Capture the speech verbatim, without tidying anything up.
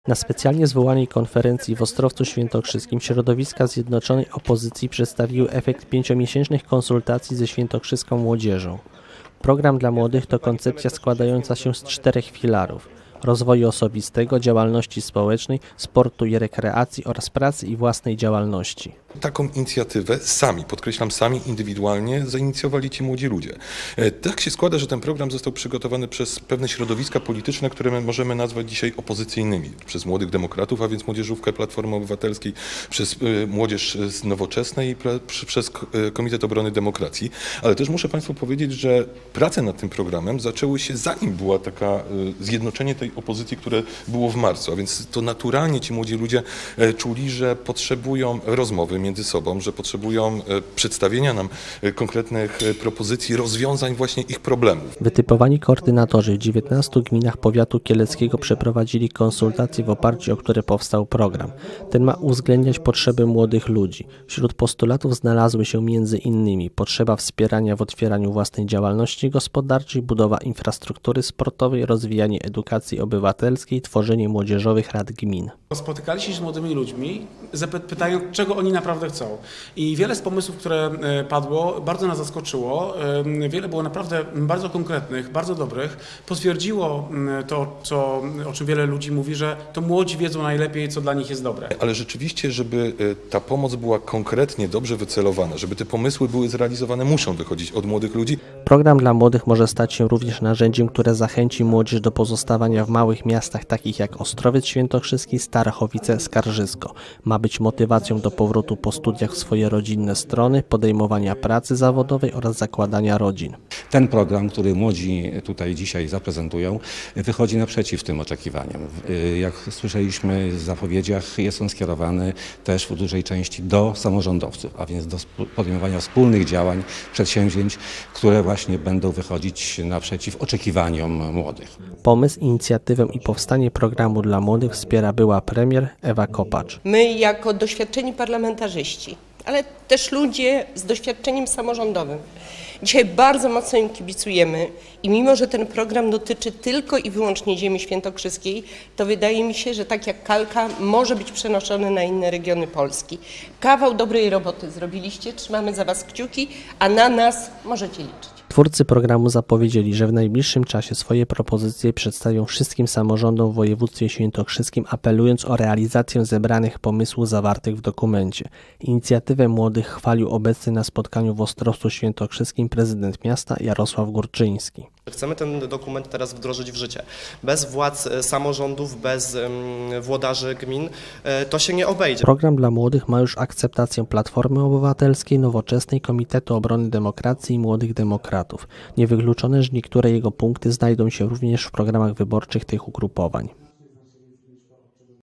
Na specjalnie zwołanej konferencji w Ostrowcu Świętokrzyskim środowiska Zjednoczonej Opozycji przedstawiły efekt pięciomiesięcznych konsultacji ze świętokrzyską młodzieżą. Program dla młodych to koncepcja składająca się z czterech filarów: rozwoju osobistego, działalności społecznej, sportu i rekreacji oraz pracy i własnej działalności. Taką inicjatywę sami, podkreślam sami, indywidualnie zainicjowali ci młodzi ludzie. Tak się składa, że ten program został przygotowany przez pewne środowiska polityczne, które my możemy nazwać dzisiaj opozycyjnymi. Przez Młodych Demokratów, a więc Młodzieżówkę Platformy Obywatelskiej, przez Młodzież z Nowoczesnej i przez Komitet Obrony Demokracji. Ale też muszę Państwu powiedzieć, że prace nad tym programem zaczęły się zanim była taka zjednoczenie tej opozycji, które było w marcu. A więc to naturalnie ci młodzi ludzie czuli, że potrzebują rozmowy między sobą, że potrzebują przedstawienia nam konkretnych propozycji, rozwiązań właśnie ich problemów. Wytypowani koordynatorzy w dziewiętnastu gminach powiatu kieleckiego przeprowadzili konsultacje, w oparciu o które powstał program. Ten ma uwzględniać potrzeby młodych ludzi. Wśród postulatów znalazły się między innymi potrzeba wspierania w otwieraniu własnej działalności gospodarczej, budowa infrastruktury sportowej, rozwijanie edukacji obywatelskiej, tworzenie młodzieżowych rad gmin. Spotykaliśmy się z młodymi ludźmi, pytając, czego oni naprawdę chcą. I wiele z pomysłów, które padło, bardzo nas zaskoczyło. Wiele było naprawdę bardzo konkretnych, bardzo dobrych. Potwierdziło to, co, o czym wiele ludzi mówi, że to młodzi wiedzą najlepiej, co dla nich jest dobre. Ale rzeczywiście, żeby ta pomoc była konkretnie, dobrze wycelowana, żeby te pomysły były zrealizowane, muszą wychodzić od młodych ludzi. Program dla młodych może stać się również narzędziem, które zachęci młodzież do pozostawania w małych miastach takich jak Ostrowiec Świętokrzyski, Starachowice, Skarżysko. Ma być motywacją do powrotu po studiach w swoje rodzinne strony, podejmowania pracy zawodowej oraz zakładania rodzin. Ten program, który młodzi tutaj dzisiaj zaprezentują, wychodzi naprzeciw tym oczekiwaniom. Jak słyszeliśmy w zapowiedziach, jest on skierowany też w dużej części do samorządowców, a więc do podejmowania wspólnych działań, przedsięwzięć, które właśnie będą wychodzić naprzeciw oczekiwaniom młodych. Pomysł, inicjatywę i powstanie programu dla młodych wspiera była premier Ewa Kopacz. My jako doświadczeni parlamentarzyści, ale też ludzie z doświadczeniem samorządowym, dzisiaj bardzo mocno im kibicujemy i mimo, że ten program dotyczy tylko i wyłącznie ziemi świętokrzyskiej, to wydaje mi się, że tak jak kalka może być przenoszony na inne regiony Polski. Kawał dobrej roboty zrobiliście, trzymamy za Was kciuki, a na nas możecie liczyć. Twórcy programu zapowiedzieli, że w najbliższym czasie swoje propozycje przedstawią wszystkim samorządom w województwie świętokrzyskim, apelując o realizację zebranych pomysłów zawartych w dokumencie. Inicjatywę młodych chwalił obecny na spotkaniu w Ostrowcu Świętokrzyskim prezydent miasta Jarosław Górczyński. Chcemy ten dokument teraz wdrożyć w życie. Bez władz samorządów, bez włodarzy gmin to się nie obejdzie. Program dla młodych ma już akceptację Platformy Obywatelskiej, Nowoczesnej, Komitetu Obrony Demokracji i Młodych Demokratów. Niewykluczone, że niektóre jego punkty znajdą się również w programach wyborczych tych ugrupowań.